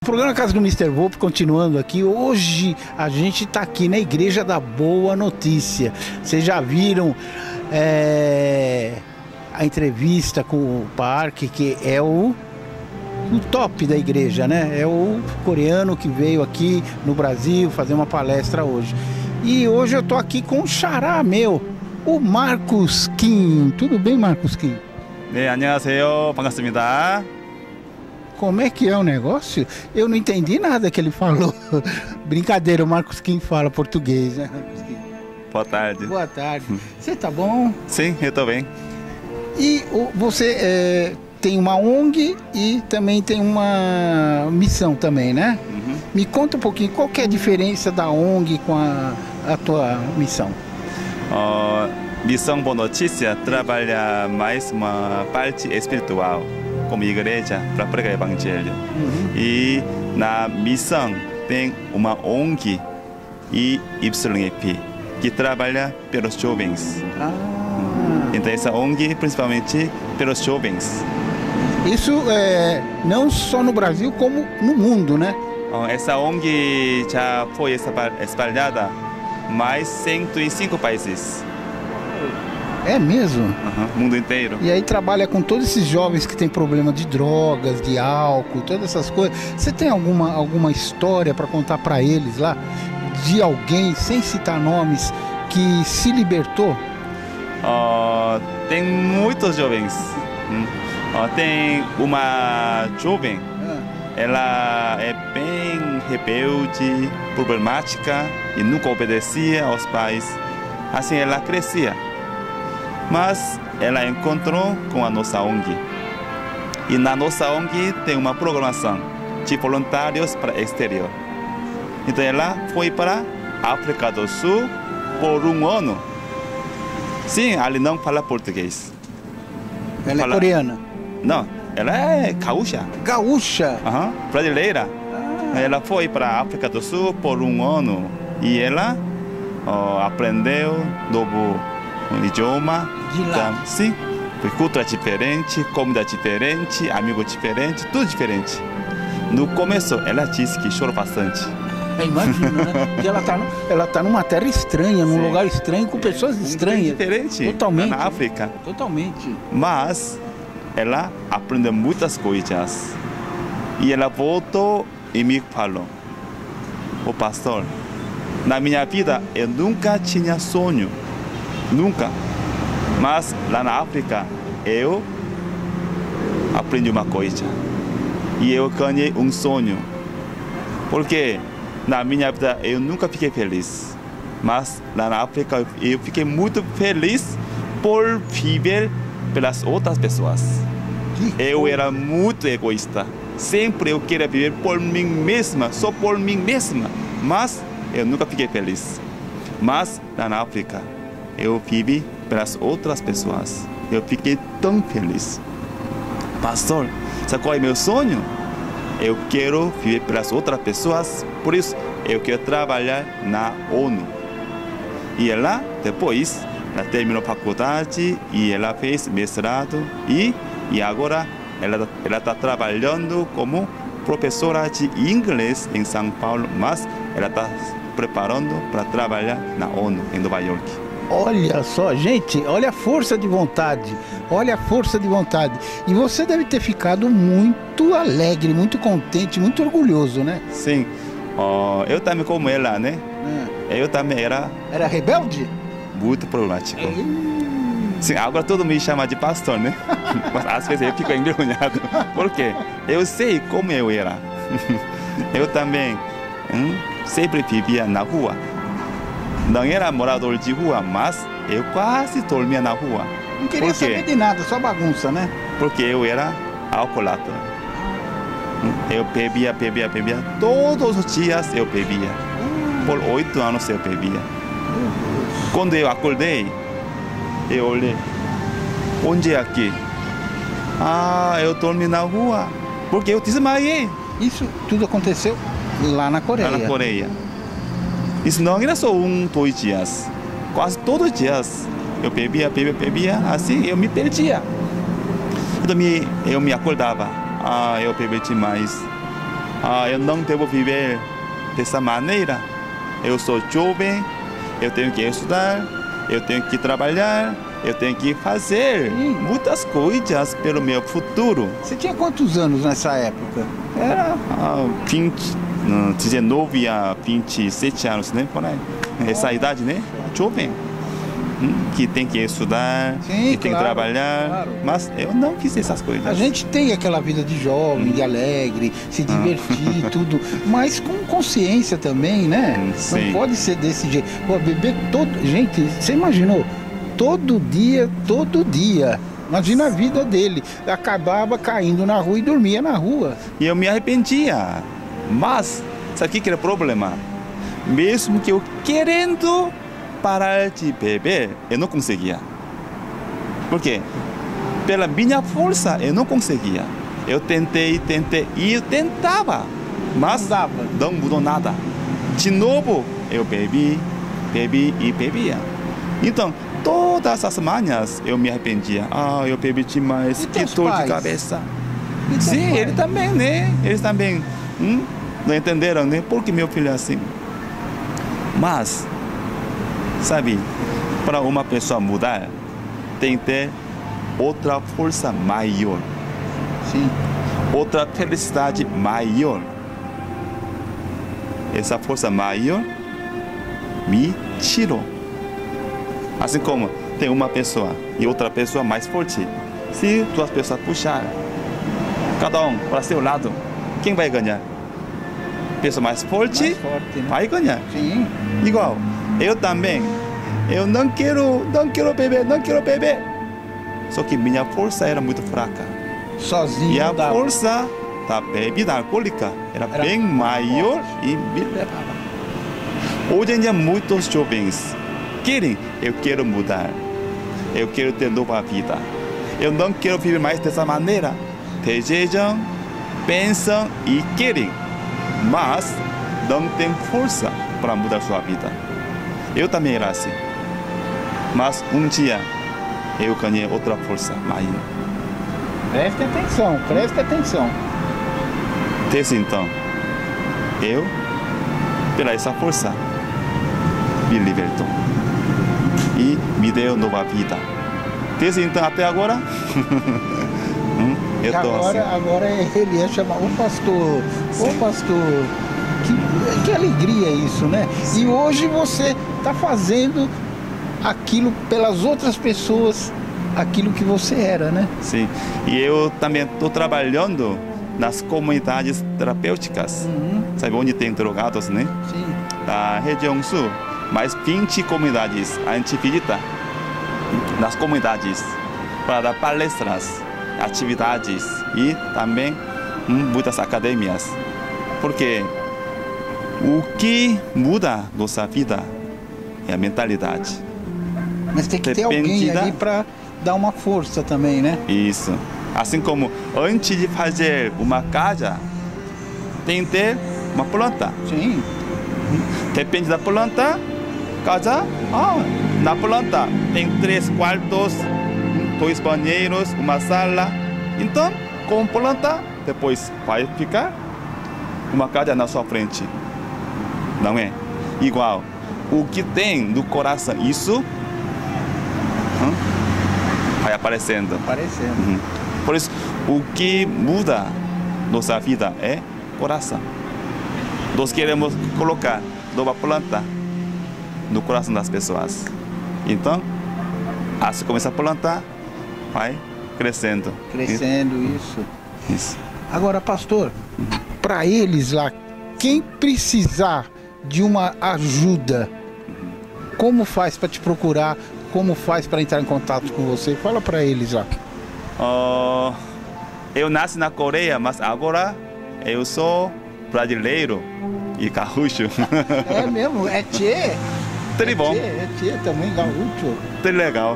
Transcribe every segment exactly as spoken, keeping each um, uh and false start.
O programa Casa do mister Volpe, continuando aqui, hoje a gente está aqui na Igreja da Boa Notícia. Vocês já viram é, a entrevista com o Park, que é o, o top da igreja, né? É o coreano que veio aqui no Brasil fazer uma palestra hoje. E hoje eu estou aqui com o xará meu, o Marcos Kim. Tudo bem, Marcos Kim? 네, 안녕하세요. 반갑습니다. Como é que é o negócio? Eu não entendi nada que ele falou. Brincadeira, o Marcos Kim fala português, né? Boa tarde. Boa tarde. Você tá bom? Sim, eu tô bem. E o, você é, tem uma O N G e também tem uma missão também, né? Uhum. Me conta um pouquinho, qual que é a diferença da O N G com a, a tua missão? 어, Missão Boa Notícia trabalha mais uma parte espiritual, como igreja, para pregar o evangelho. Uhum. E na missão tem uma O N G e Y E P, que trabalha pelos jovens. Ah. Então essa O N G principalmente pelos jovens. Isso é não só no Brasil, como no mundo, né? 어, essa O N G já foi espalhada em mais cento e cinco países. É mesmo? Uhum, mundo inteiro. E aí trabalha com todos esses jovens que têm problema de drogas, de álcool, todas essas coisas. Você tem alguma, alguma história para contar para eles lá? De alguém, sem citar nomes, que se libertou? Uh, tem muitos jovens. Hum. Uh, tem uma jovem, Ah. ela é bem rebelde, problemática e nunca obedecia aos pais. Assim ela crescia. Mas ela encontrou com a nossa O N G. E na nossa O N G tem uma programação de voluntários para o exterior. Então ela foi para a África do Sul por um ano. Sim, ela não fala português. Ela Fala- é coreana. Não, ela é gaúcha, Gaúcha. uhum, brasileira. Ela foi para a África do Sul por um ano. E ela ó, aprendeu novo um idioma. De lá. Então, sim, cultura diferente, comida diferente, amigo diferente, tudo diferente. No começo, ela disse que chorou bastante. É, imagina, né? Porque ela tá, no- ela tá numa terra estranha, num Sim. lugar estranho, com pessoas Um estranhas. diferente, Totalmente. na África. Totalmente. Mas ela aprendeu muitas coisas. E ela voltou e me falou: "O pastor, na minha vida eu nunca tinha sonho. Nunca. Mas lá na África eu aprendi uma coisa. E eu ganhei um sonho. Porque na minha vida eu nunca fiquei feliz. Mas lá na África eu fiquei muito feliz por viver pelas outras pessoas. Que Eu era muito egoísta. Sempre eu queria viver por mim mesma, só por mim mesma. Mas eu nunca fiquei feliz. Mas lá na África eu vivi pelas outras pessoas. Eu fiquei tão feliz. Pastor, sabe qual é meu sonho? Eu quero viver pelas outras pessoas, por isso eu quero trabalhar na ONU. E ela, depois, ela terminou a faculdade e ela fez mestrado e, e agora ela ela está trabalhando como professora de inglês em São Paulo, mas ela está preparando para trabalhar na ONU em Nova York. Olha só, gente, olha a força de vontade, olha a força de vontade. E você deve ter ficado muito alegre, muito contente, muito orgulhoso, né? Sim, ó, eu também como ela, né? Ah, Eu também era Era rebelde? muito problemático. Sim, agora todo mundo me chama de pastor, né? Mas às vezes eu fico envergonhado. Por quê? Eu sei como eu era. Eu também hum, sempre vivia na rua. Não era morador de rua, mas eu quase dormia na rua. Não queria Por quê? saber de nada, só bagunça, né? Porque eu era alcoólatra. Hum, Eu bebia, bebia, bebia. Todos os dias eu bebia. Por oito anos eu bebia. Quando eu acordei, eu olhei. Onde é aqui? Ah, eu dormi na rua. Porque eu desmaiei Isso tudo aconteceu lá na Coreia. lá na Coreia. Isso não era só um, dois dias. Quase todos os dias. Eu bebia, bebia, bebia. Assim eu me perdia. Então me, eu me acordava. Ah, eu bebi demais. ah, eu não devo viver dessa maneira. Eu sou jovem, eu tenho que estudar, eu tenho que trabalhar, eu tenho que fazer Sim. muitas coisas pelo meu futuro. Você tinha quantos anos nessa época? Era ah, vinte, hum, dezenove a vinte e sete anos, né? Por aí. Essa idade, né? Jovem. Hum, Que tem que estudar, Sim, que tem que claro, trabalhar. claro. Mas eu não fiz essas coisas. A gente tem aquela vida de jovem, de alegre, se divertir, tudo, mas com consciência também, né? Hum, Não sim. pode ser desse jeito. Pô, beber todo. Gente, você imaginou? Todo dia, todo dia. Imagina a vida dele. Acabava caindo na rua e dormia na rua. E eu me arrependia. Mas, sabe o que que era o problema? Mesmo que eu querendo parar de beber, eu não conseguia. Por quê? Pela minha força, eu não conseguia. Eu tentei, tentei e eu tentava, mas Não dava. não mudou nada. De novo, eu bebi, bebi e bebia. Então, todas as manhãs eu me arrependia. Ah, eu bebi demais, E que teus dor de pais? cabeça. E teus Sim, pais? ele também, né? Eles também hum, não entenderam, né? Por que meu filho é assim? Mas, sabe, para uma pessoa mudar, tem que ter outra força maior, Sim. outra felicidade maior. Essa força maior me tirou. Assim como tem uma pessoa e outra pessoa mais forte. Se duas pessoas puxarem, cada um para seu lado, quem vai ganhar? Pessoa mais forte, Mais forte, né? vai ganhar. Sim. Igual, eu também. Eu não quero, não quero beber, não quero beber. Só que minha força era muito fraca. Sozinho E a não dava. força da bebida alcoólica era, Era bem maior e me levava. Hoje em dia, muitos jovens querem, eu quero mudar. Eu quero ter nova vida. Eu não quero viver mais dessa maneira. Desejam, pensam e querem, mas não têm força para mudar sua vida. Eu também era assim. Mas um dia eu ganhei outra força maior. Preste atenção, preste atenção. Desde então, eu, pela essa força, me libertou e me deu nova vida. Desde então até agora, hum, eu estou assim. Agora, agora ele ia chamar o pastor. Ô pastor, que, que alegria isso, né? E hoje você está fazendo aquilo pelas outras pessoas, aquilo que você era, né? Sim, e eu também estou trabalhando nas comunidades terapêuticas, Uhum. sabe onde tem drogados, né? Sim. Da região sul, mais vinte comunidades anti-visita nas comunidades para dar palestras, atividades e também hum, muitas academias. Porque o que muda nossa vida é a mentalidade. Mas tem que ter alguém Depende da- ali para dar uma força também, né? Isso. Assim como antes de fazer uma casa, tem que ter uma planta. Sim. Depende da planta, casa, ah, na planta tem três quartos, dois banheiros, uma sala. Então, com planta, depois vai ficar uma casa na sua frente. Não é? Igual, o que tem no coração, isso hum, vai aparecendo. Aparecendo. Uhum. Por isso, o que muda nossa vida é coração. Nós queremos colocar nova planta no coração das pessoas. Então, assim como essa planta vai crescendo. Crescendo isso. Isso. Agora, pastor, para eles lá, quem precisar de uma ajuda, como faz para te procurar? Como faz para entrar em contato com você? Fala para eles lá. Oh, eu nasci na Coreia, mas agora eu sou brasileiro e gaúcho. É mesmo? É tchê? Tudo bom? É tchê, é tchê também, gaúcho. Tudo legal.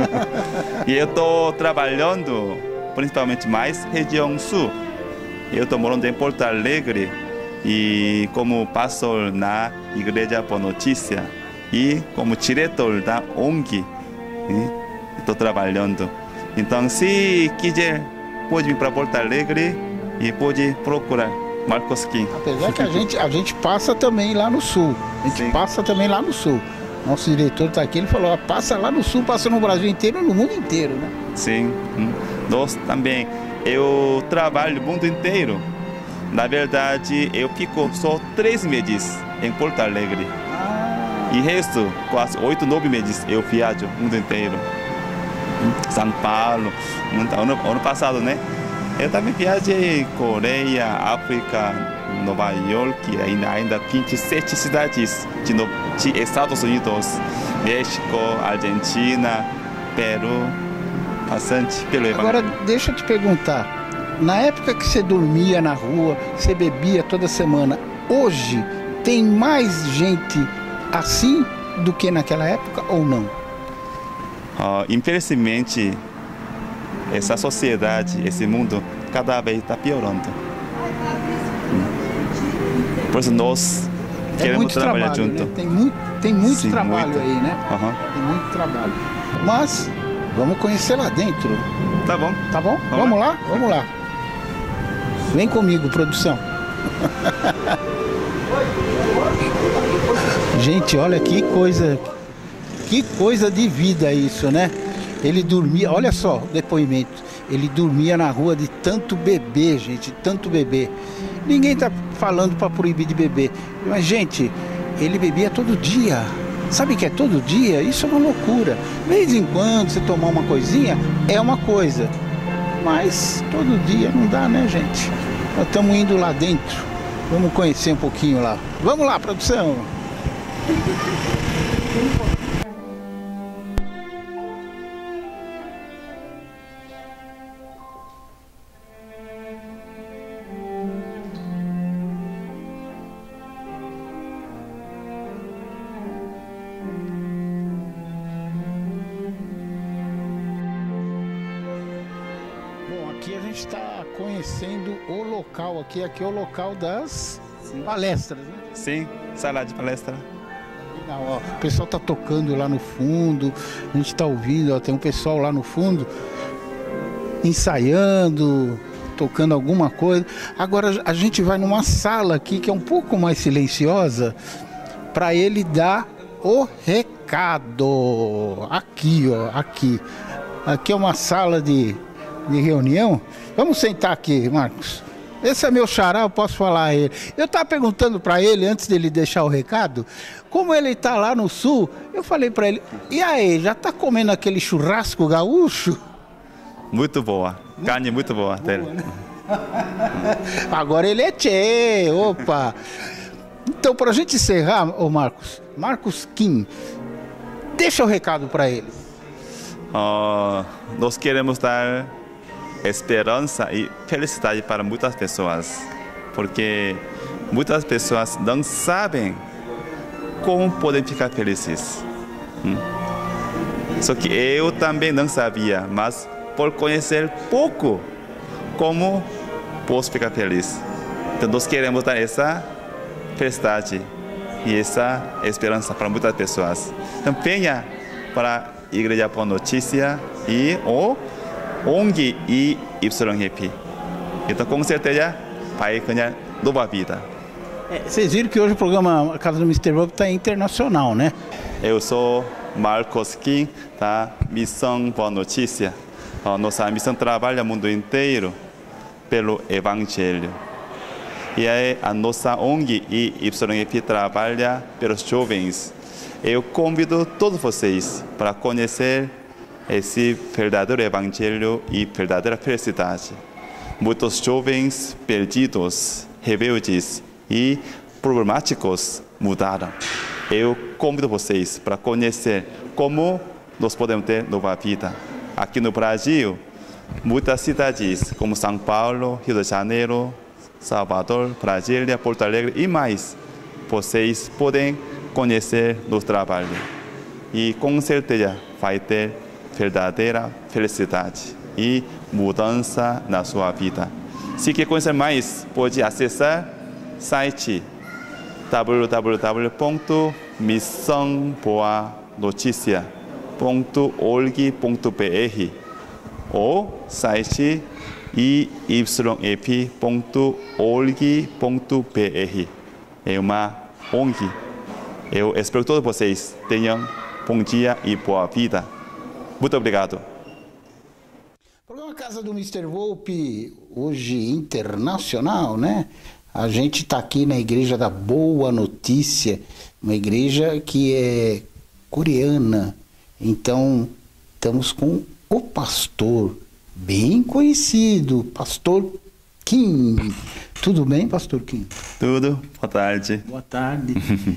E eu estou trabalhando principalmente mais região sul. Eu estou morando em Porto Alegre e como pastor na Igreja Boa Notícia e como diretor da O N G estou trabalhando. Então, se quiser, pode vir para Porto Alegre e pode procurar Marcos Kim. Apesar que a gente, a gente passa também lá no sul. A gente Sim. passa também lá no sul. Nosso diretor está aqui, ele falou, passa lá no sul, passa no Brasil inteiro, no mundo inteiro, né? Sim, nós também. Eu trabalho no mundo inteiro. Na verdade, eu fico só três meses em Porto Alegre. Ah. E resto, quase oito, nove meses, eu viajo no mundo inteiro. São Paulo, ano, ano passado, né? Eu também viajei Coreia, África, Nova York, ainda, ainda vinte e sete cidades de, no, de Estados Unidos, México, Argentina, Peru, bastante pelo Evangelho. Agora, deixa eu te perguntar, na época que você dormia na rua, você bebia toda semana, hoje tem mais gente assim do que naquela época ou não? Uh, infelizmente, essa sociedade, esse mundo, cada vez está piorando. Por isso nós é queremos trabalhar trabalho, junto. Né? Tem muito, tem muito Sim, trabalho muito. aí, né? Uhum. Tem muito trabalho. Mas vamos conhecer lá dentro. Tá bom. Tá bom? Vamos, vamos lá? lá? Vamos lá. Vem comigo, produção. Gente, olha que coisa, que coisa de vida isso, né? Ele dormia, olha só o depoimento, ele dormia na rua de tanto beber, gente, tanto beber. Ninguém tá falando para proibir de beber, mas, gente, ele bebia todo dia. Sabe que é todo dia? Isso é uma loucura. De vez em quando você tomar uma coisinha, é uma coisa. Mas todo dia não dá, né, gente? Nós estamos indo lá dentro. Vamos conhecer um pouquinho lá. Vamos lá, produção! Aqui a gente está conhecendo o local aqui, aqui é o local das Sim. palestras, né? Sim, sala de palestra. Legal, ó. O pessoal está tocando lá no fundo, a gente está ouvindo, ó, tem um pessoal lá no fundo ensaiando, tocando alguma coisa. Agora a gente vai numa sala aqui que é um pouco mais silenciosa para ele dar o recado. Aqui, ó, aqui. Aqui é uma sala de de reunião. Vamos sentar aqui, Marcos. Esse é meu xará, eu posso falar a ele. Eu estava perguntando para ele, antes dele deixar o recado, como ele está lá no sul, eu falei para ele, e aí, já está comendo aquele churrasco gaúcho? Muito boa, carne muito boa. boa né? Agora ele é tchê, opa. Então, para a gente encerrar, ô Marcos, Marcos Kim, deixa o recado para ele. Uh, nós queremos dar esperança e felicidade para muitas pessoas, porque muitas pessoas não sabem como podem ficar felizes. Hum? Só que eu também não sabia, mas por conhecer pouco, como posso ficar feliz. Então nós queremos dar essa felicidade e essa esperança para muitas pessoas. Então venha para a Igreja Boa Notícia e o O N G e Y Happy. Então, com certeza, vai ganhar nova vida. É, vocês viram que hoje o programa A Casa do mister Bob está internacional, né? Eu sou Marcos Kim, da Missão Boa Notícia. A nossa missão trabalha no mundo inteiro pelo Evangelho. E aí, a nossa O N G e Y Happy trabalha pelos jovens. Eu convido todos vocês para conhecer esse verdadeiro evangelho e verdadeira felicidade. Muitos jovens perdidos, rebeldes e problemáticos mudaram. Eu convido vocês para conhecer como nós podemos ter nova vida. Aqui no Brasil, muitas cidades como São Paulo, Rio de Janeiro, Salvador, Brasília, Porto Alegre e mais, vocês podem conhecer nosso trabalho. E com certeza vai ter verdadeira felicidade e mudança na sua vida. Se quer conhecer mais, pode acessar o site w w w ponto missão boa notícia ponto org ponto b r ou site i y f ponto org ponto b r. É uma O N G. Eu espero que todos vocês tenham bom dia e boa vida. Muito obrigado. O programa Casa do mister Volpi, hoje internacional, né? A gente está aqui na Igreja da Boa Notícia, uma igreja que é coreana. Então, estamos com o pastor, bem conhecido, pastor Kim. Tudo bem, pastor Kim? Tudo. Boa tarde. Boa tarde.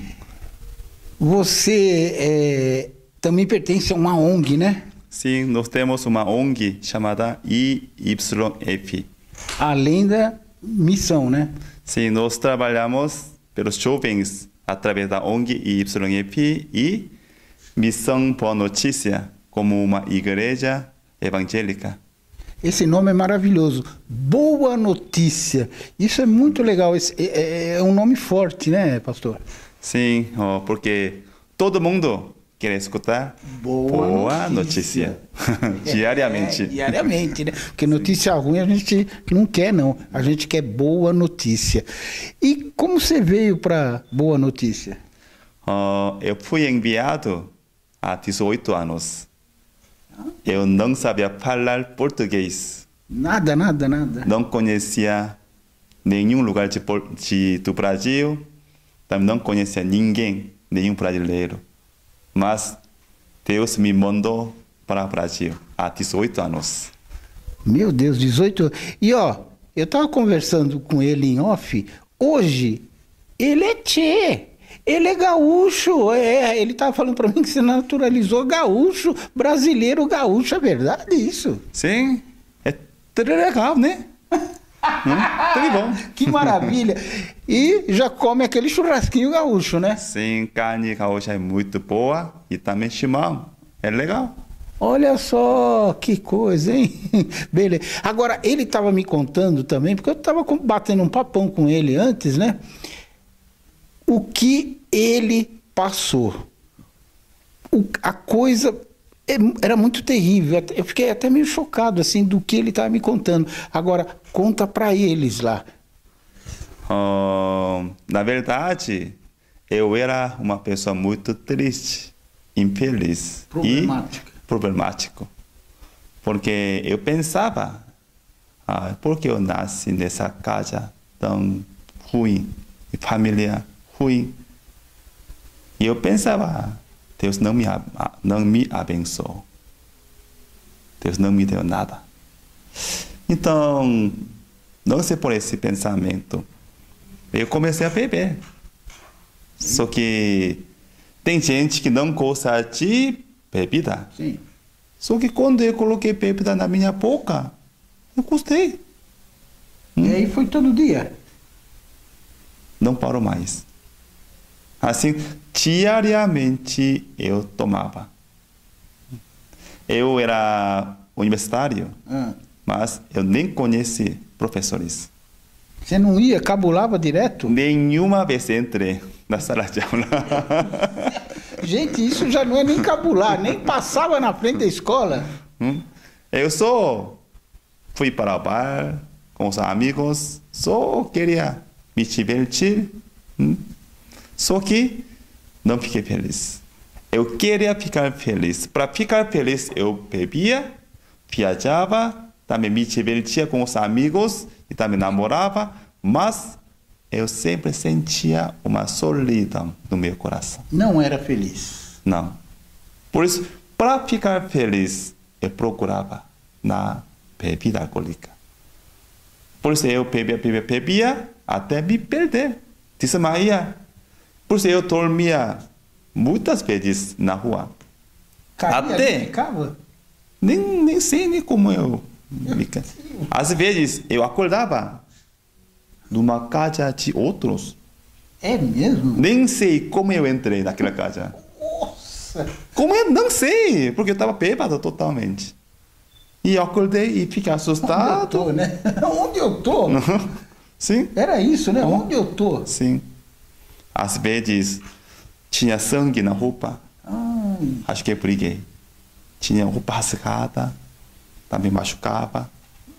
Você é, também pertence a uma O N G, né? Sim, nós temos uma O N G chamada I Y F. Além da missão, né? Sim, nós trabalhamos pelos jovens através da O N G I Y F e Missão Boa Notícia, como uma igreja evangélica. Esse nome é maravilhoso. Boa Notícia. Isso é muito legal. Esse é, é um nome forte, né, pastor? Sim, oh, porque todo mundo quer escutar Boa, boa notícia, notícia. Diariamente. É, diariamente, né? Porque notícia ruim a gente não quer, não. A gente quer boa notícia. E como você veio para Boa Notícia? Oh, eu fui enviado há dezoito anos. Eu não sabia falar português. Nada, nada, nada. Não conhecia nenhum lugar de, de, do Brasil. Também não conhecia ninguém, nenhum brasileiro. Mas Deus me mandou para o Brasil há dezoito anos. Meu Deus, dezoito anos. E ó, eu estava conversando com ele em off. Hoje, ele é tchê. Ele é gaúcho, é, ele estava falando para mim que se naturalizou gaúcho, brasileiro gaúcho, é verdade isso? Sim, é tudo legal, né? hum, tudo bom. Que maravilha! E já come aquele churrasquinho gaúcho, né? Sim, carne gaúcha é muito boa e também chimarrão, é legal. Olha só, que coisa, hein? Beleza. Agora, ele estava me contando também, porque eu estava batendo um papão com ele antes, né? O que ele passou. O, a coisa é, era muito terrível. Eu fiquei até meio chocado assim do que ele estava me contando. Agora, conta para eles lá. Uh, na verdade, eu era uma pessoa muito triste, infeliz Problemática. e problemático. Porque eu pensava, ah, por que eu nasci nessa casa tão ruim, família ruim. E eu pensava, Deus não me, não me abençoou. Deus não me deu nada. Então, não sei por esse pensamento, eu comecei a beber. Sim. Só que tem gente que não gosta de bebida. Sim. Só que quando eu coloquei bebida na minha boca, eu gostei. E hum? aí foi todo dia? Não paro mais. Assim, diariamente eu tomava. Eu era universitário, ah. mas eu nem conheci professores. Você não ia, cabulava direto? Nenhuma vez entrei na sala de aula. Gente, isso já não é nem cabular, nem passava na frente da escola. Hum? Eu só fui para o bar com os amigos, só queria me divertir. Hum? Só que não fiquei feliz. Eu queria ficar feliz. Para ficar feliz, eu bebia, viajava, também me divertia com os amigos e também namorava, mas eu sempre sentia uma solidão no meu coração. Não era feliz? Não. Por isso, para ficar feliz, eu procurava na bebida alcoólica. Por isso eu bebia, bebia, bebia, até me perder, desmaia. Por isso eu dormia muitas vezes na rua. Caía, até ficava? Nem, nem sei nem como eu... Às vezes eu acordava numa casa de outros. É mesmo? Nem sei como eu entrei naquela casa. Nossa! Como eu não sei, porque eu estava bêbado totalmente. E eu acordei e fiquei assustado. Onde eu tô, né? Onde eu tô? Sim. Era isso, né? Onde eu tô? Sim. Às vezes tinha sangue na roupa. Ai. Acho que eu briguei. Tinha roupa rasgada, também machucava.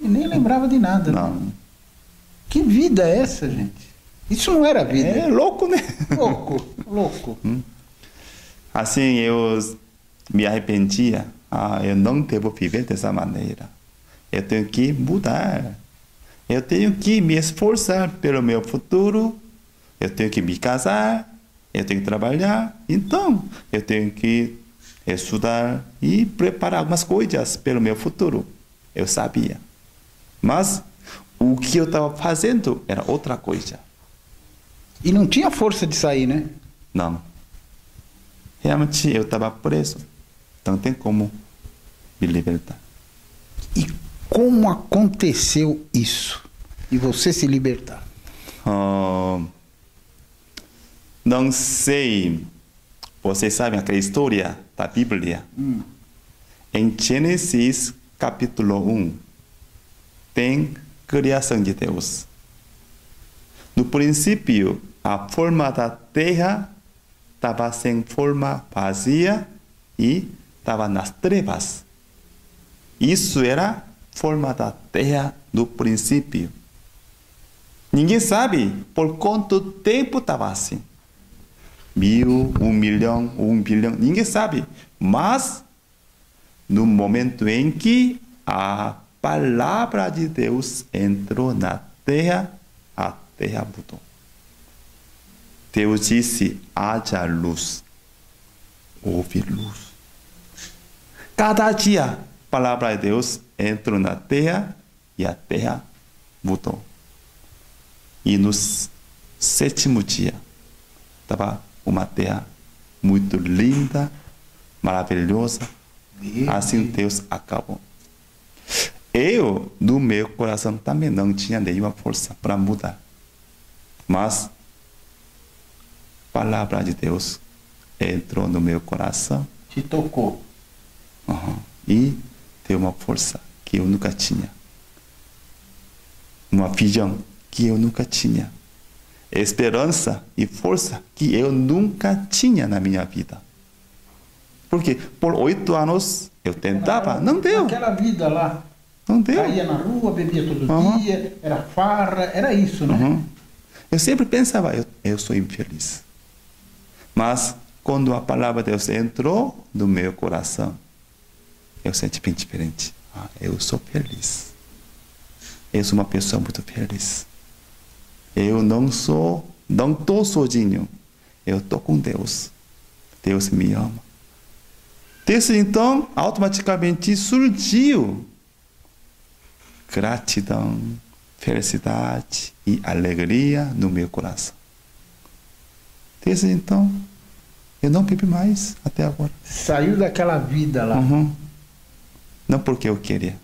E nem lembrava de nada. Não. Né? Que vida é essa, gente? Isso não era vida. É louco, né? Louco, louco. Hum. Assim, eu me arrependia. Ah, eu não devo viver dessa maneira. Eu tenho que mudar. Eu tenho que me esforçar pelo meu futuro. Eu tenho que me casar. Eu tenho que trabalhar. Então, eu tenho que estudar e preparar algumas coisas pelo meu futuro. Eu sabia. Mas o que eu estava fazendo era outra coisa. E não tinha força de sair, né? Não. Realmente eu estava preso. Não tem como me libertar. E como aconteceu isso? E você se libertar? Uh, não sei. Vocês sabem aquela história da Bíblia? Hum. Em Gênesis capítulo um, tem criação de Deus. No princípio, a forma da terra estava sem forma, vazia e estava nas trevas. Isso era a forma da terra no princípio. Ninguém sabe por quanto tempo estava assim. Mil, um milhão, um bilhão, ninguém sabe. Mas, no momento em que a palavra de Deus entrou na terra, a terra mudou. Deus disse, haja luz. Houve luz. Cada dia, a palavra de Deus entrou na terra e a terra mudou. E no sétimo dia, estava uma terra muito linda, maravilhosa. Assim Deus acabou. Eu, no meu coração, também não tinha nenhuma força para mudar. Mas a palavra de Deus entrou no meu coração. Te tocou. Uhum. E deu uma força que eu nunca tinha. Uma visão que eu nunca tinha. Esperança e força que eu nunca tinha na minha vida. Porque por oito anos eu tentava, não deu. Aquela vida lá. Não deu. Caía na rua, bebia todo Uhum. dia, era farra, era isso, né? Uhum. Eu sempre pensava, eu, eu sou infeliz. Mas quando a palavra de Deus entrou no meu coração, eu senti bem diferente. Ah, eu sou feliz. Eu sou uma pessoa muito feliz. Eu não sou, não estou sozinho. Eu estou com Deus. Deus me ama. Desde então, automaticamente surgiu gratidão, felicidade e alegria no meu coração. Desde então, eu não bebi mais até agora. Saiu daquela vida lá. Uhum. Não porque eu queria.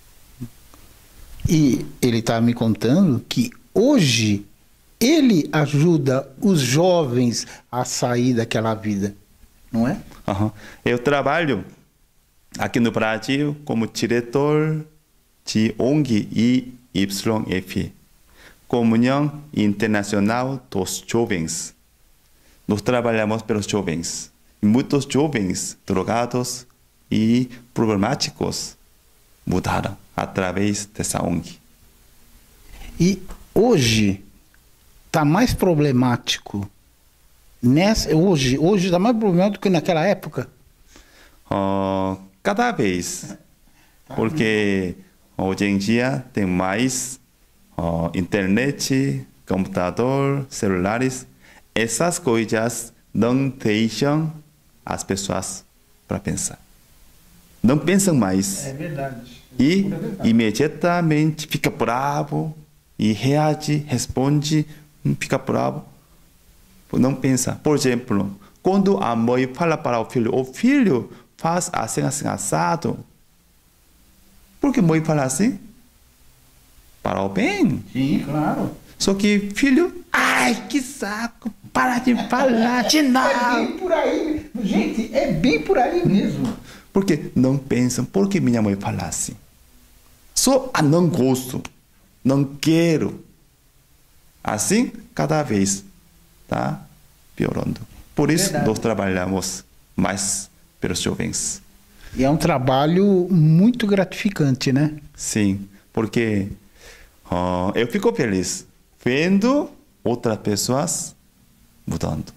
E ele estava me contando que hoje ele ajuda os jovens a sair daquela vida, não é? Uhum. Eu trabalho aqui no Brasil como diretor de O N G I Y F, Comunhão Internacional dos Jovens. Nós trabalhamos pelos jovens. Muitos jovens drogados e problemáticos mudaram através dessa O N G. E hoje está mais problemático nessa hoje hoje está mais problemático do que naquela época. Uh, cada vez, porque hoje em dia tem mais uh, internet, computador, celulares. Essas coisas não deixam as pessoas para pensar. Não pensam mais. É verdade. E É verdade. imediatamente fica bravo e reage, responde, fica bravo. Não pensa. Por exemplo, quando a mãe fala para o filho, o filho faz assim, assim, assado. Por que a mãe fala assim? Para o bem. Sim, claro. Só que filho, ai, que saco, para de falar de É nada. bem por aí, gente, é bem por aí mesmo. Porque não pensam, por que minha mãe fala assim? Só ah, não gosto, não quero. Assim, cada vez está piorando. Por isso, Verdade. nós trabalhamos mais pelos jovens. E é um trabalho muito gratificante, né? Sim, Porque uh, eu fico feliz vendo outras pessoas mudando.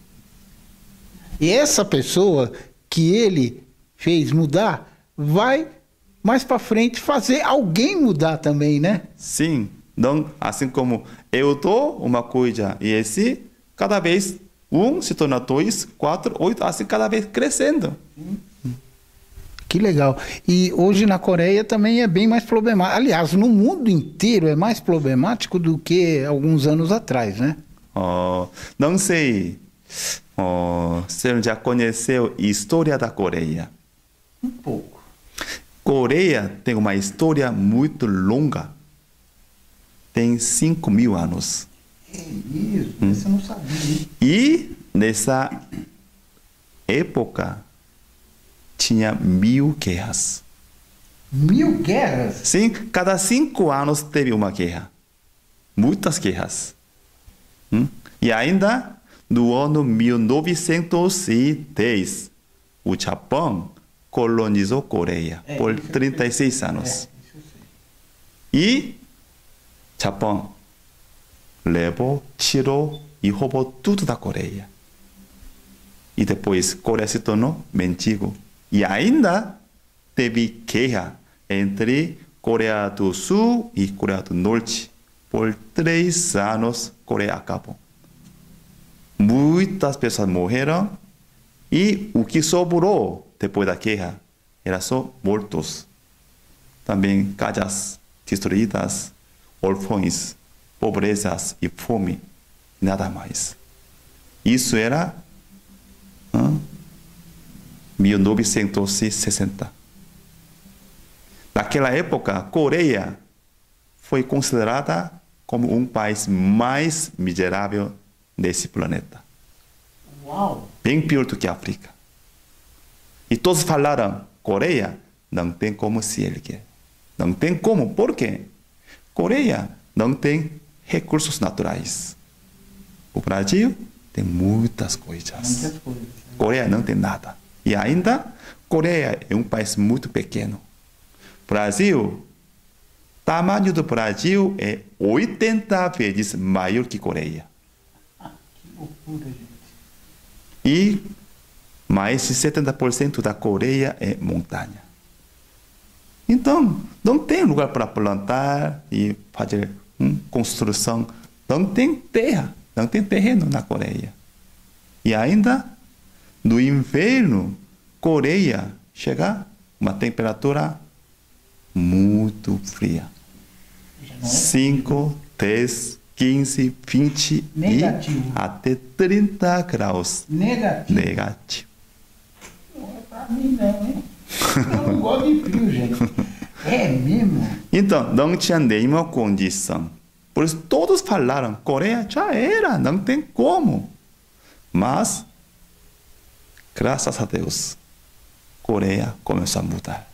E essa pessoa que ele fez mudar, vai mais para frente fazer alguém mudar também, né? Sim. Então, assim como eu dou uma coisa e esse, cada vez um se torna dois, quatro, oito, assim cada vez crescendo. Que legal. E hoje na Coreia também é bem mais problemático. Aliás, no mundo inteiro é mais problemático do que alguns anos atrás, né? Uh, não sei uh, se você já conheceu a história da Coreia. Um pouco. Coreia tem uma história muito longa. Tem cinco mil anos. É isso, hum. Isso eu não sabia. E nessa época tinha mil guerras. Mil guerras? Sim, cada cinco anos teve uma guerra. Muitas guerras. Hum? E ainda no ano mil novecentos e dez, o Japão colonizou a Coreia é, por trinta e seis anos. É, e Japão levou, tirou e roubou tudo da Coreia. E depois Coreia se tornou mendigo. E ainda teve guerra entre Coreia do Sul e Coreia do Norte. Por três anos, Coreia acabou. Muitas pessoas morreram e o que sobrou depois da guerra era só mortos. Também casas destruídas, órfãos, pobrezas e fome, nada mais. Isso era hum, mil novecentos e sessenta. Naquela época, a Coreia foi considerada como um país mais miserável desse planeta. Uau! Bem pior do que a África. E todos falaram, Coreia não tem como se erguer. Não tem como, por quê? Coreia não tem recursos naturais. O Brasil tem muitas coisas. Muitas coisas. Coreia não tem nada. E ainda, Coreia é um país muito pequeno. Brasil, tamanho do Brasil é oitenta vezes maior que Coreia. Ah, que loucura, gente. E mais de setenta por cento da Coreia é montanha. Então, não tem lugar para plantar e fazer hum, construção. Não tem terra, não tem terreno na Coreia. E ainda, no inverno, Coreia chega uma temperatura muito fria. cinco, dez, quinze, vinte Negativo. E até trinta graus. Negativo. Negativo. Não é pra mim não, hein? Eu não gosto de frio, gente. É mesmo? Então, não tinha nenhuma condição. Por isso, todos falaram, Coreia já era, não tem como. Mas, graças a Deus, Coreia começou a mudar.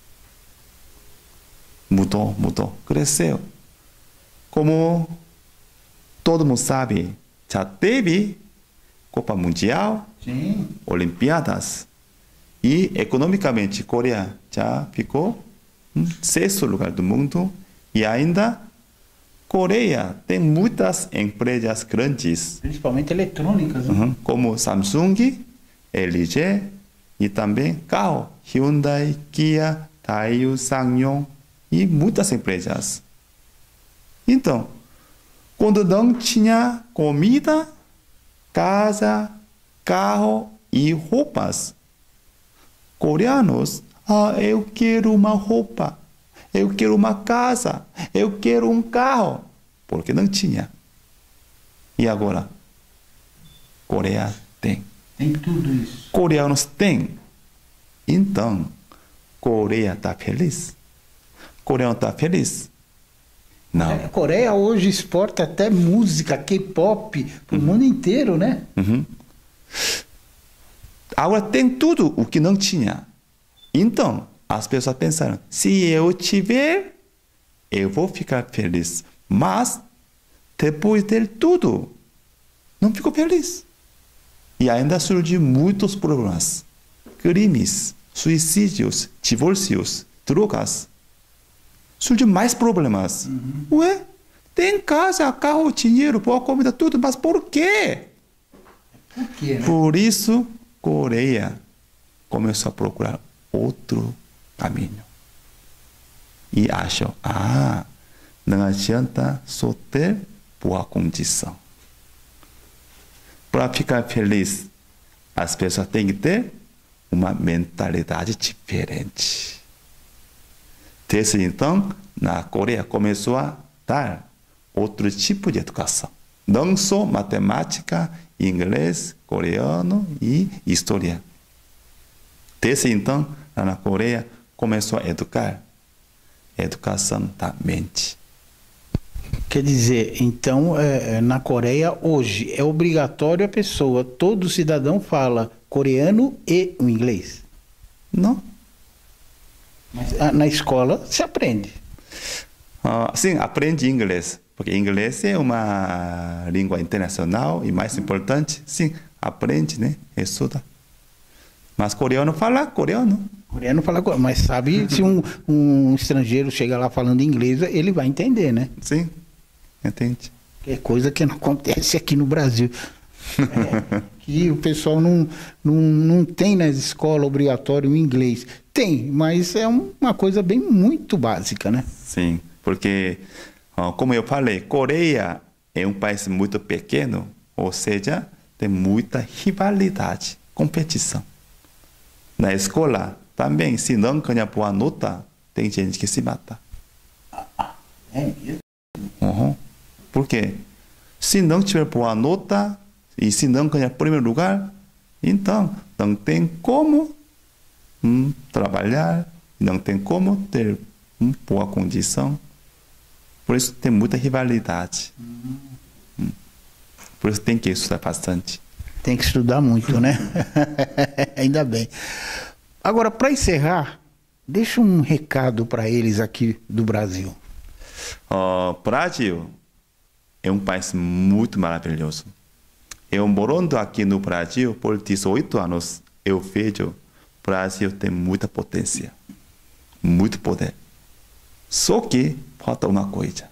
Mudou, mudou, cresceu. Como todo mundo sabe, já teve Copa Mundial, Sim. Olimpíadas. E, economicamente, Coreia já ficou no sexto lugar do mundo. E ainda, Coreia tem muitas empresas grandes. Principalmente eletrônicas. Né? Uhum, como Samsung, L G e também carro, Hyundai, Kia, Daewoo, Ssangyong e muitas empresas. Então, quando não tinha comida, casa, carro e roupas, coreanos, ah, eu quero uma roupa, eu quero uma casa, eu quero um carro, porque não tinha. E agora? Coreia tem. Tem tudo isso. Coreanos têm. Então, Coreia está feliz? Coreano está feliz? Não. A Coreia hoje exporta até música, K-pop, para o uhum. mundo inteiro, né? Uhum. Agora tem tudo o que não tinha. Então, as pessoas pensaram, se eu tiver, eu vou ficar feliz. Mas, depois de ter tudo, não fico feliz. E ainda surgiram muitos problemas. Crimes, suicídios, divórcios, drogas. surgem mais problemas. Uhum. Ué, tem casa, carro, dinheiro, boa comida, tudo, mas por quê? Por quê, né? Por isso, Coreia começou a procurar outro caminho. E achou, ah, não adianta só ter boa condição. Para ficar feliz, as pessoas têm que ter uma mentalidade diferente. Desde então, na Coreia começou a dar outro tipo de educação. Não só matemática, inglês, coreano e história. Desde então, na Coreia começou a educar. Educação da mente. Quer dizer, então, é, na Coreia, hoje, é obrigatório a pessoa, todo cidadão fala coreano e o inglês? Não. Mas na escola se aprende. Uh, sim, aprende inglês. Porque inglês é uma língua internacional e mais importante. Sim, aprende, né? Estuda. Mas coreano fala coreano. Coreano fala coreano, mas sabe, se um, um estrangeiro chega lá falando inglês, ele vai entender, né? Sim. Entende? É coisa que não acontece aqui no Brasil. É, que o pessoal não, não, não tem nas escolas obrigatório o inglês. Tem, mas é uma coisa bem muito básica, né? Sim, porque, como eu falei, Coreia é um país muito pequeno, ou seja, tem muita rivalidade, competição. Na escola, também, se não ganhar boa nota, tem gente que se mata. Ah, é mesmo? Uhum. Por quê? Se não tiver boa nota e se não ganhar primeiro lugar, então não tem como hum, trabalhar, não tem como ter hum, boa condição. Por isso tem muita rivalidade. Uhum. Hum. Por isso tem que estudar bastante. Tem que estudar muito, né? Ainda bem. Agora, para encerrar, deixa um recado para eles aqui do Brasil. O Brasil é um país muito maravilhoso. Eu morando aqui no Brasil por dezoito anos, eu vejo o Brasil tem muita potência, muito poder. Só que falta uma coisa.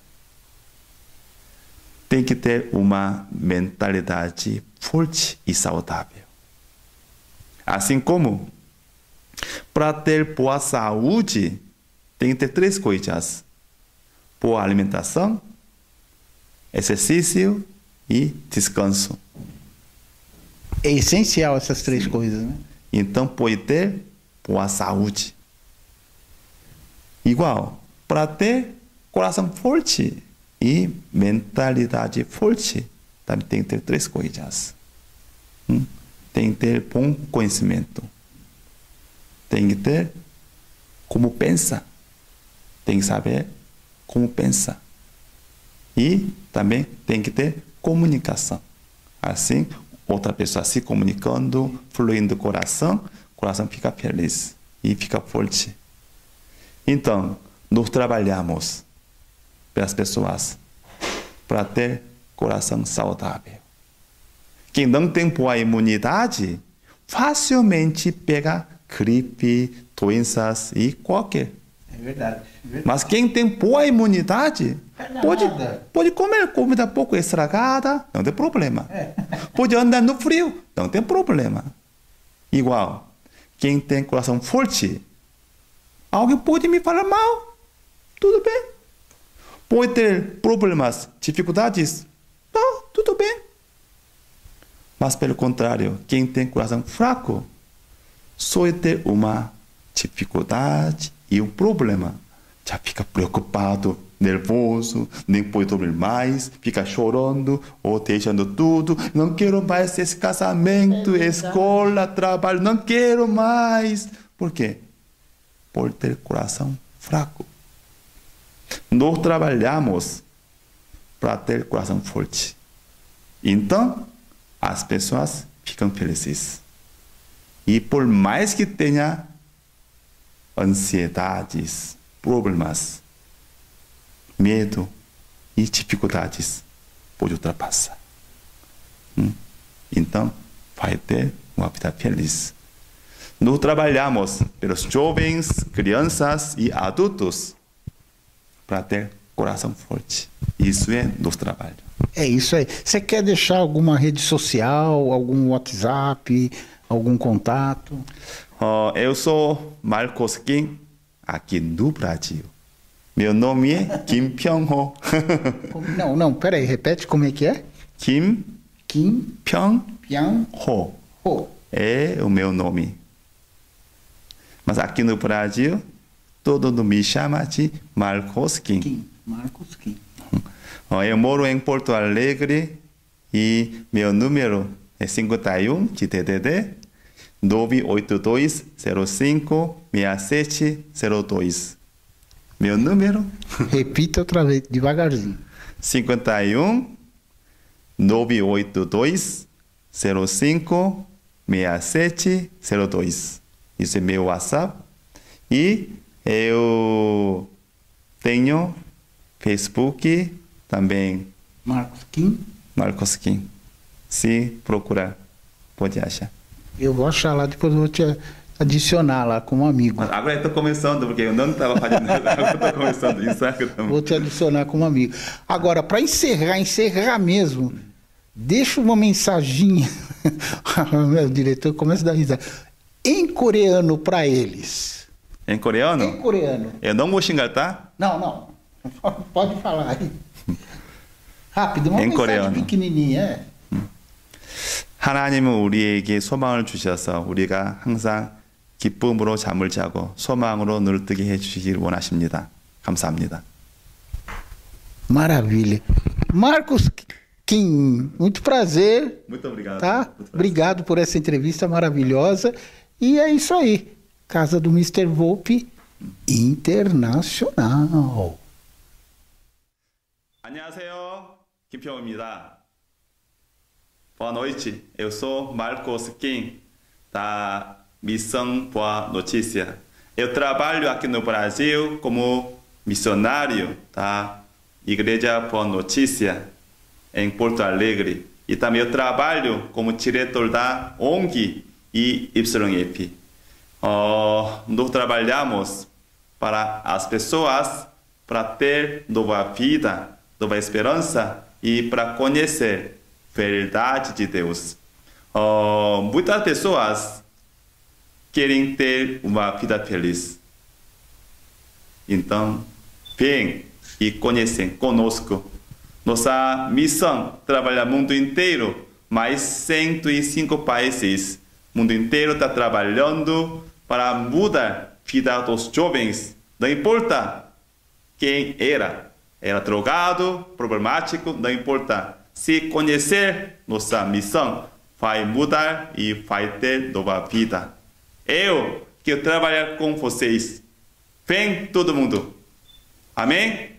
Tem que ter uma mentalidade forte e saudável. Assim como, para ter boa saúde, tem que ter três coisas. Boa alimentação, exercício e descanso. É essencial essas três Sim. coisas, né? Então, pode ter boa saúde. Igual, para ter coração forte e mentalidade forte, também tem que ter três coisas. Hum? Tem que ter bom conhecimento. Tem que ter como pensa. Tem que saber como pensa. E também tem que ter comunicação. Assim, outra pessoa se comunicando, fluindo o coração, o coração fica feliz e fica forte. Então, nós trabalhamos pelas pessoas para ter coração saudável. Quem não tem boa imunidade, facilmente pega gripe, doenças e qualquer. É verdade, é verdade. Mas quem tem boa imunidade, pode, pode comer comida pouco estragada, não tem problema. É. Pode andar no frio, não tem problema. Igual, quem tem coração forte, alguém pode me falar mal, tudo bem. Pode ter problemas, dificuldades, não, tudo bem. Mas pelo contrário, quem tem coração fraco, só ter uma dificuldade e um problema, já fica preocupado, nervoso, nem pode dormir mais, fica chorando ou deixando tudo. Não quero mais esse casamento, é escola, trabalho, não quero mais. Por quê? Por ter coração fraco. Nós trabalhamos para ter coração forte. Então, as pessoas ficam felizes. E por mais que tenha ansiedades, problemas, medo e dificuldades, pode ultrapassar. Hum? Então, vai ter uma vida feliz. Nós trabalhamos pelos jovens, crianças e adultos para ter coração forte. Isso é nosso trabalho. É isso aí. Você quer deixar alguma rede social, algum WhatsApp, algum contato? Uh, eu sou Marcos Kim, aqui no Brasil. Meu nome é Kim Pyong-ho. Não, não, peraí, repete como é que é? Kim Kim Pyong-ho Ho. é o meu nome. Mas aqui no Brasil, todo mundo me chama de Marcos Kim. Kim. Marcos Kim. Uh, eu moro em Porto Alegre e meu número é cinquenta e um de D D D nove oito dois zero cinco seis sete zero dois. Meu número? Repita outra vez, devagarzinho. cinquenta e um nove oito dois zero cinco seis sete zero dois. Isso é meu WhatsApp. E eu tenho Facebook também. Marcos Kim. Marcos Kim. Se procurar, pode achar. Eu vou achar lá, depois eu vou te adicionar lá como amigo. Mas agora eu estou começando, porque eu não estava fazendo nada. Agora eu estou começando isso. Vou te adicionar como amigo. Agora, para encerrar, encerrar mesmo, deixa uma mensaginha. Meu diretor começa a dar risada. Em coreano para eles. Em coreano? Em coreano. Eu não vou xingar, tá? Não, não. Pode falar aí. Rápido, uma em mensagem coreano. pequenininha. É. 하나님은 우리에게 소망을 주셔서 우리가 항상 기쁨으로 잠을 자고 소망으로 눈을 뜨게 해주시길 원하십니다. 감사합니다. Maravilha. Marcos Kim, muito prazer. Muito obrigado. Tá? Muito prazer. Obrigado por essa entrevista maravilhosa. E é isso aí. Casa do mister Volpi Internacional. 안녕하세요. 김평우입니다. Boa noite. Eu sou Marcos Kim, da Missão Boa Notícia. Eu trabalho aqui no Brasil como missionário da Igreja Boa Notícia, em Porto Alegre. E também eu trabalho como diretor da O N G e Y F. Uh, nós trabalhamos para as pessoas, para ter nova vida, nova esperança e para conhecer verdade de Deus. Uh, muitas pessoas querem ter uma vida feliz. Então, vem e conhecem conosco. Nossa missão trabalha no mundo inteiro, mais cento e cinco países. O mundo inteiro está trabalhando para mudar a vida dos jovens. Não importa quem era. Era drogado, problemático, não importa. Se conhecer nossa missão, vai mudar e vai ter nova vida. Eu quero trabalhar com vocês. Vem todo mundo. Amém?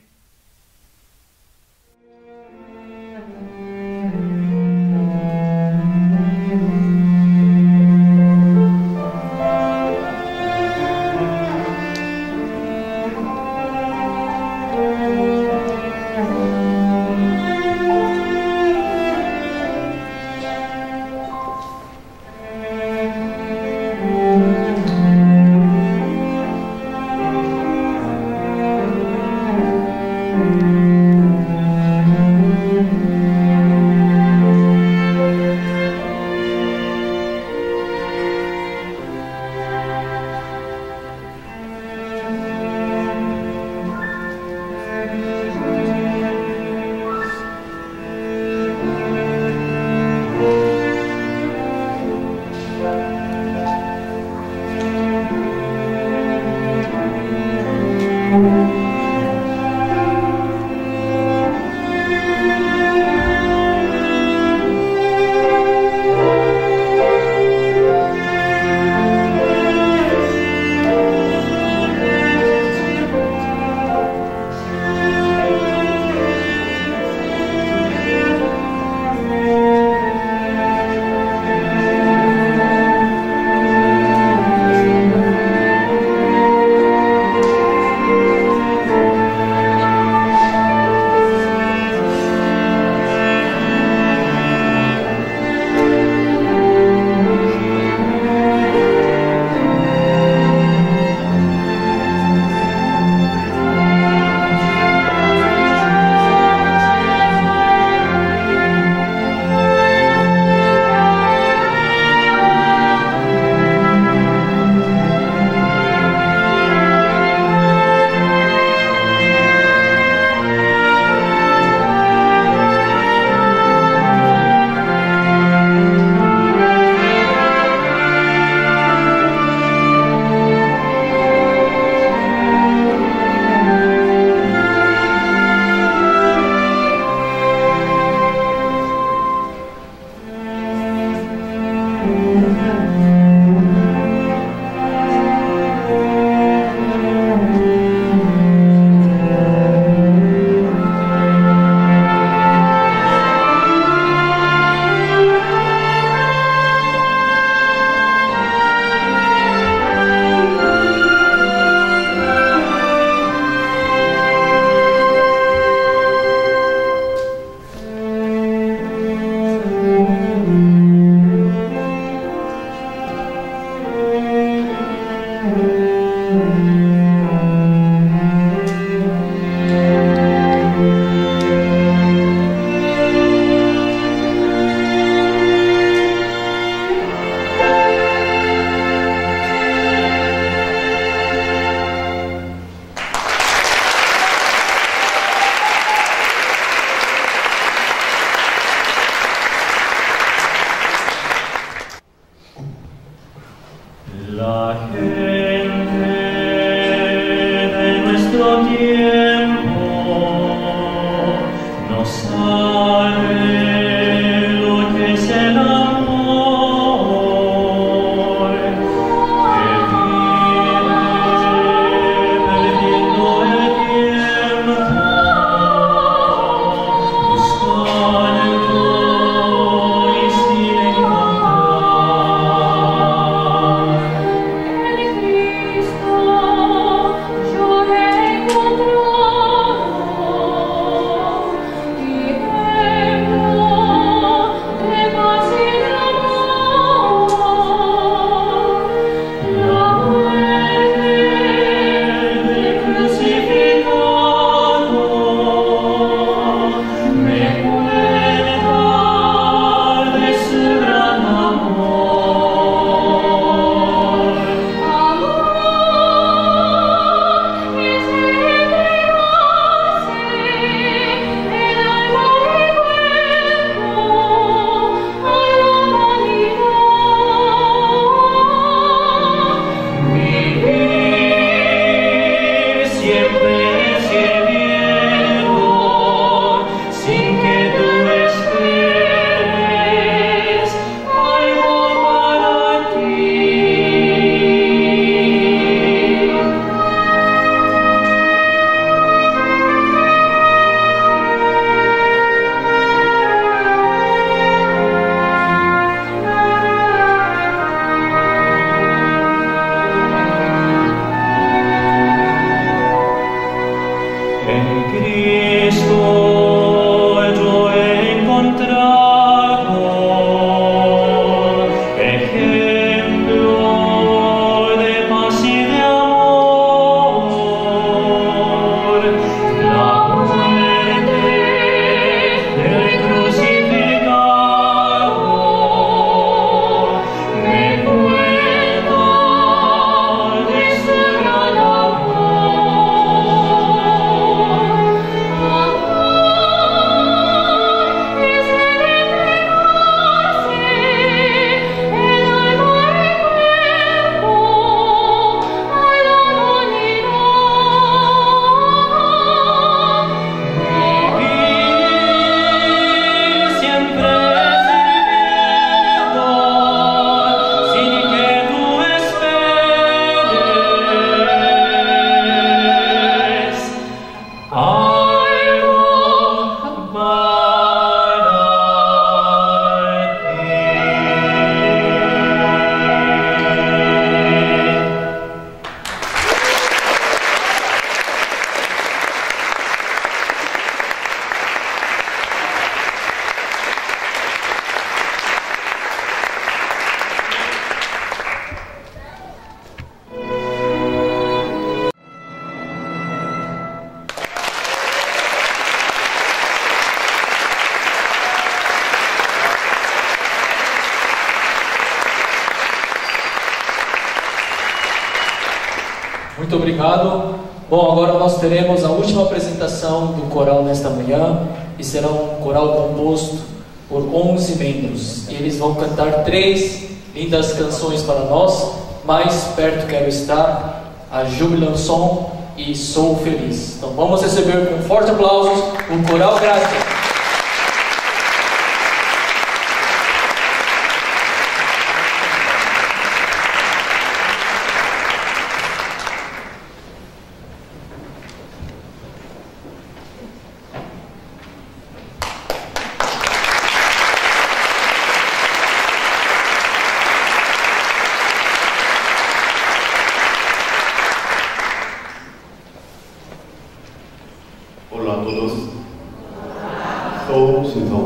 Muito obrigado. Bom, agora nós teremos a última apresentação do coral nesta manhã, e será um coral composto por onze membros. E eles vão cantar três lindas canções para nós. Mais perto quero estar, a Jubilanção e Sou Feliz. Então vamos receber com forte aplausos o Coral Graça.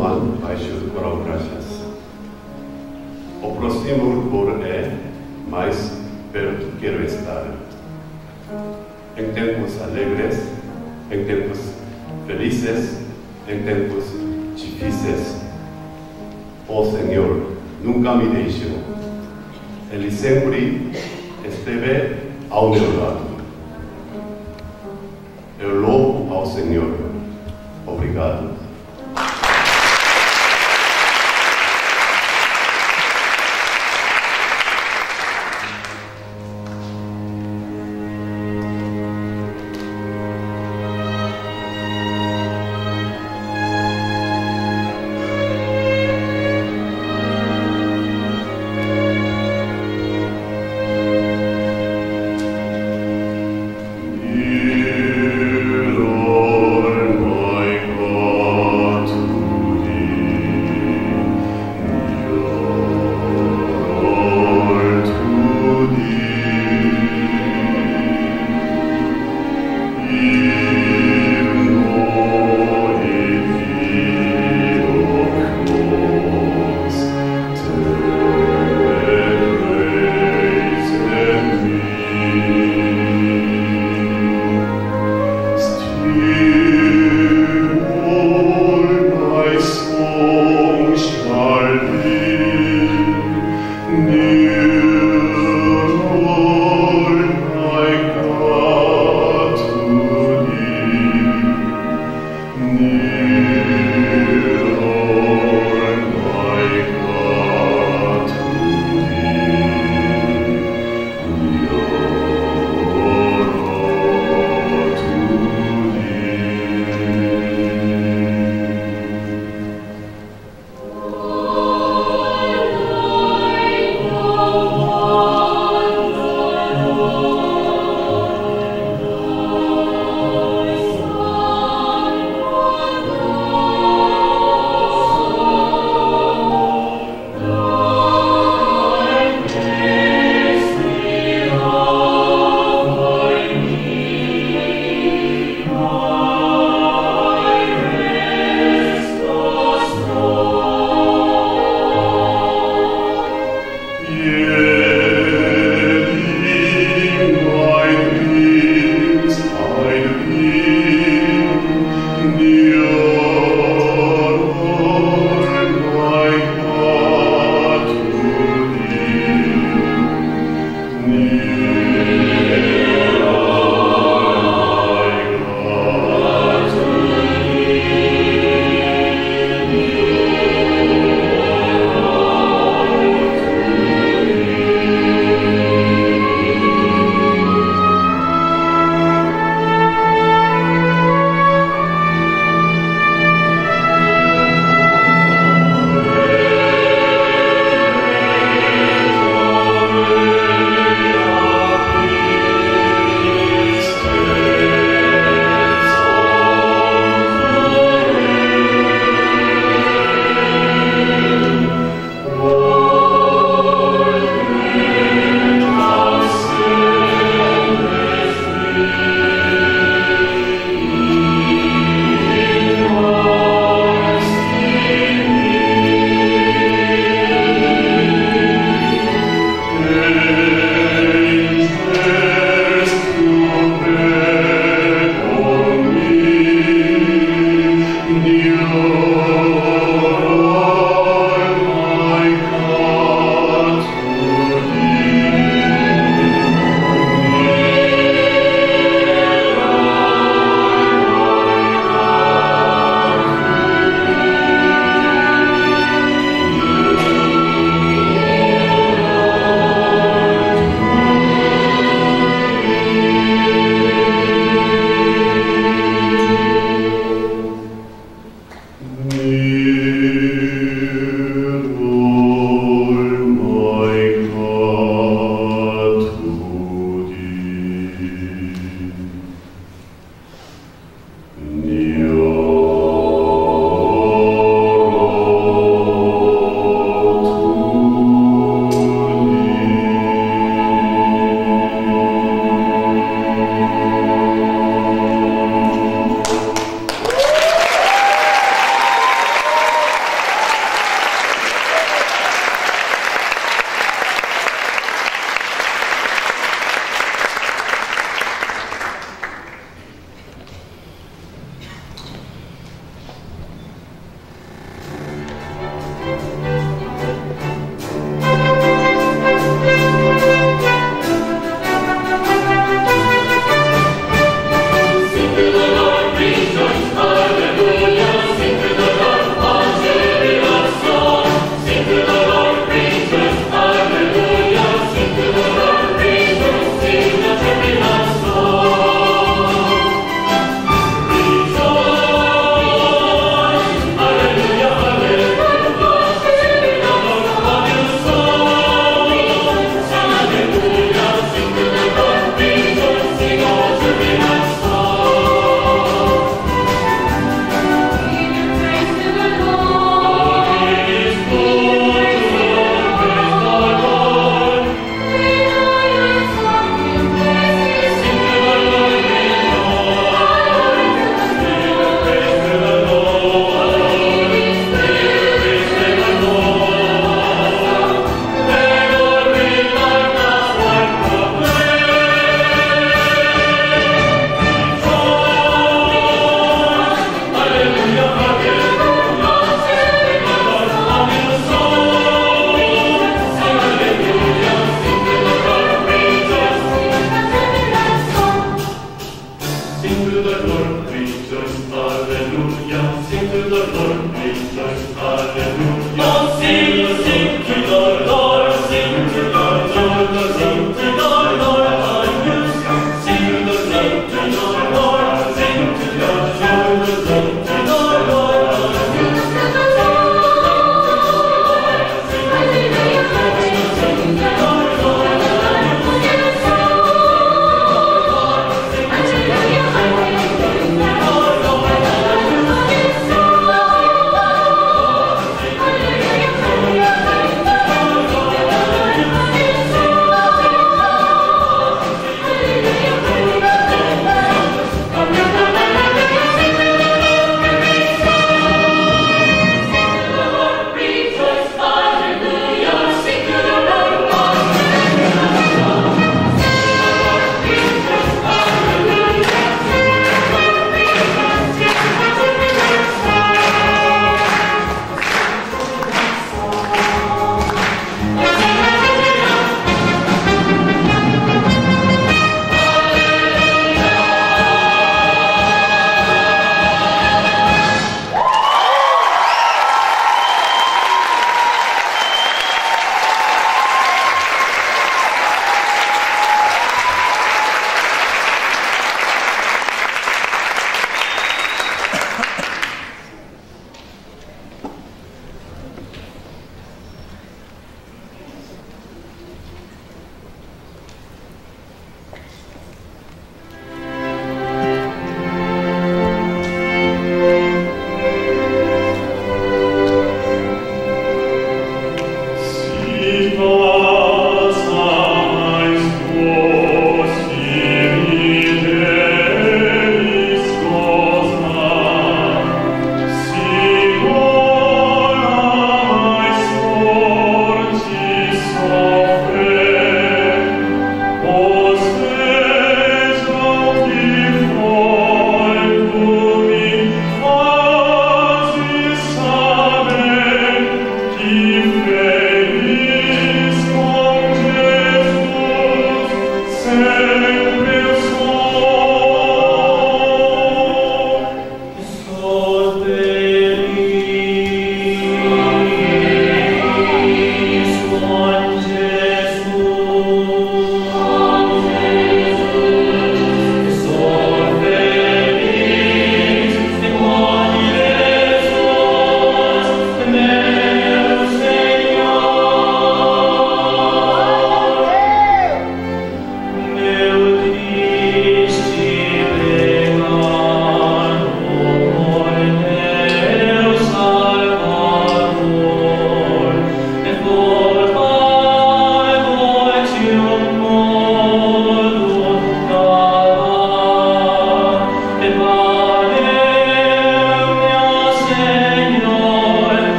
Juan, baixo do coral Graças. O próximo coro é mais perto quero estar. Em tempos alegres, em tempos felizes, em tempos difíceis, o Senhor nunca me deixou. Ele sempre esteve ao meu lado. Eu louvo ao Senhor. Obrigado. Lord, my God.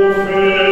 fé.